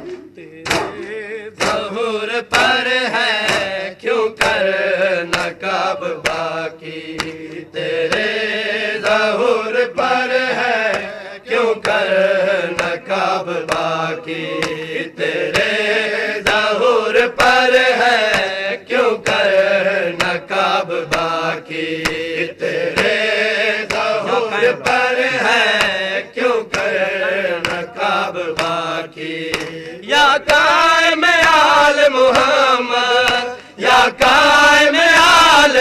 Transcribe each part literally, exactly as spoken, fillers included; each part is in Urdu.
ظہور پر ہے کیوں کر نقاب باقی، تیرے ظہور پر ہے کیوں کر نقاب باقی، تیرے ظہور پر ہے کیوں کر نقاب باقی، تیرے ظہور پر ہے کیوں کر نقاب باقی، یا قائم آل محمد، یا قائم آل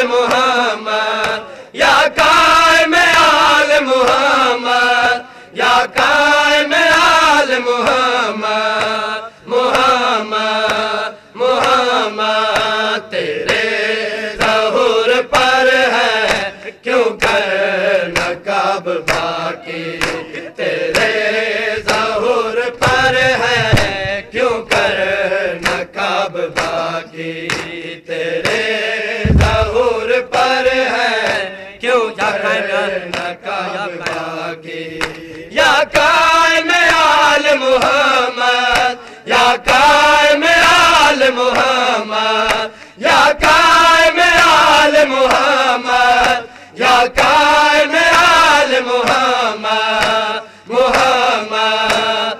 محمد، یا قائم آل محمد، یا قائم آل محمد، محمد محمد، تیرے ظہور پر ہے کیوں کر نقاب باقی، تیرے ظہور پر ہے کیوں کر نقاب باقی، تیرے ظہور پر ہے کیوں کر نقاب باقی، یا قائم آل محمد، یا قائم آل محمد، یا قائم آل محمد، یا قائم آل محمد، محمد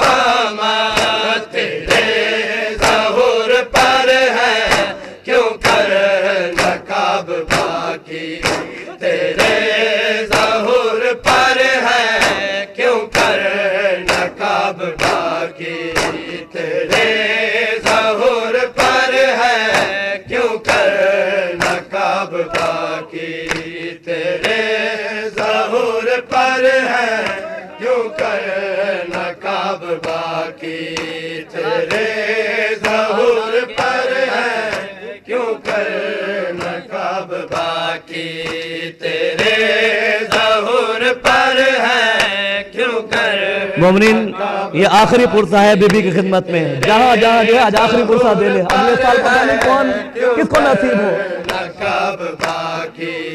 محمد، تیرے ظہور پر ہے کیوں کر نقاب باقی، تیرے ظہور پر ہے کیوں کر نقاب باقی، تیرے ظہور پر ہے کیوں کر نقاب باقی، تیرے ظہور پر ہے کیوں کر نقاب باقی، تیرے ظہور پر ہے کیوں کر نقاب باقی، تیرے ظہور پر ہے کیوں کر۔ مومنین یہ آخری پرسہ ہے بی بی کی خدمت میں، جہاں جہاں گیا آج آخری پرسہ دے لے، اگلے سال پتہ نہیں کون کس کو نصیب ہو۔ نقاب باقی،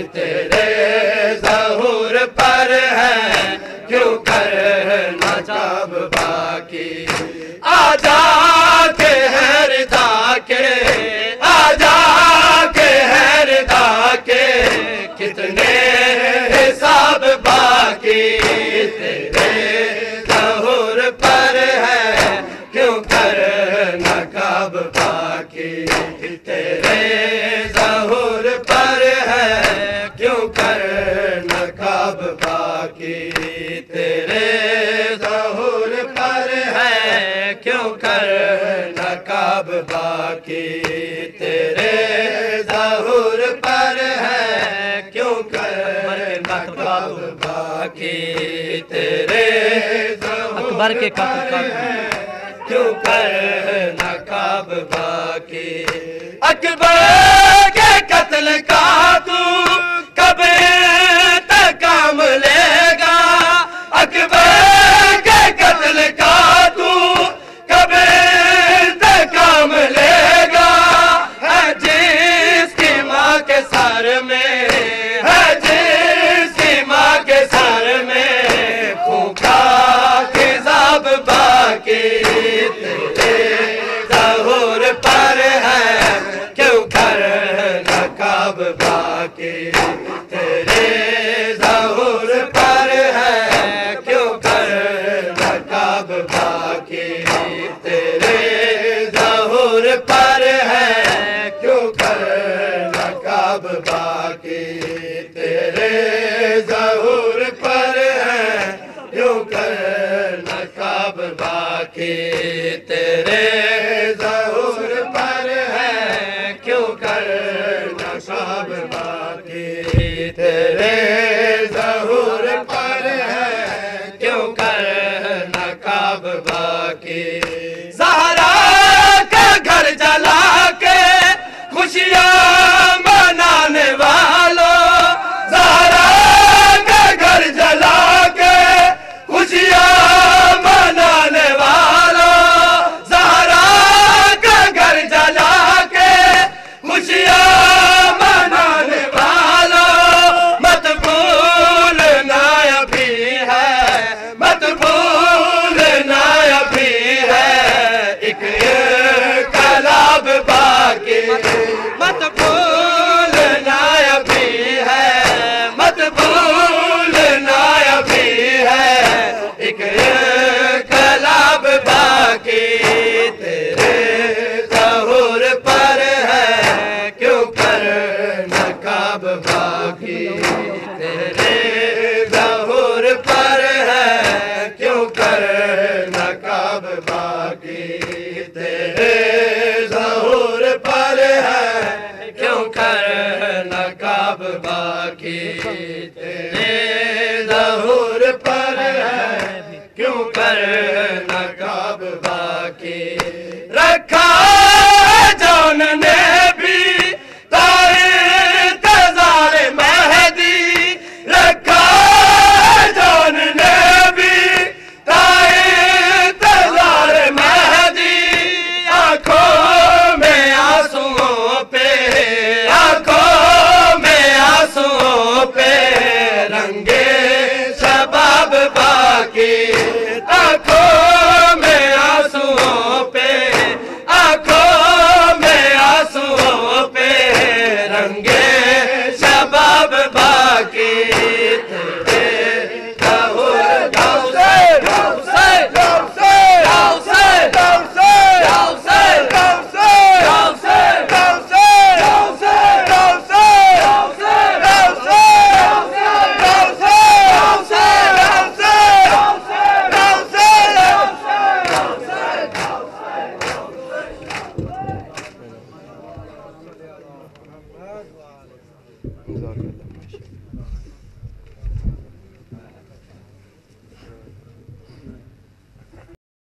تیرے ظہور پر ہے کیوں کر نقاب باقی، آجا کے ہے رضا کے، آجا کے ہے رضا کے، کتنے حساب باقی، تیرے ظہور پر ہے کیوں کر نقاب باقی، تیرے ظہور پر ہے کیوں کر نقاب باقی، تیرے ظہور پر ہے کیوں کر نقاب باقی، تیرے ظہور پر ہے کیوں کر نقاب باقی، تیرے ظہور کے پر ہے کیوں کر نقاب باقی، اکبر کے قتل کا تو کب تک کام لے گا، اکبر کے قتل کا تو کب تک کام لے گا، ہے جس کی ماں کے سر میں، ہے جس کی ماں کے سر میں خون کا خضاب باقی، تیرے ظہور پر ہے کیوں کر نقاب باقی، تیرے ظہور پر ہے کیوں کر نقاب باقی، تیرے ظہور پر ہے کیوں کر نقاب باقی، تیرے ظہور پر ہے کیوں کر نقاب باقی، تیرے ظہور پر ہے کیوں کر نقاب باقی، تیرے ظہور پر ہے کیوں کر نقاب باقی، زہرا کا گھر جلا کے خوشیاں منانے والوں، زہرا کا گھر جلا کے خوشیاں منانے والوں، زہرا کا گھر جلا کے خوشیاں منانے والوں، مت بھولنا ابھی ہے، مت بھولنا ابھی ہے، نقاب باقی تیرے ظہور پر ہے کیوں کر نقاب باقی تیرے ظہور پر ہے کیوں کر نقاب باقی رکھا